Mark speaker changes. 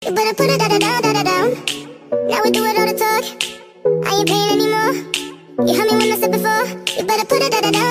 Speaker 1: You better put it down. Now we do it all the talk. I ain't paying anymore. You heard me when I said before. You better put it down.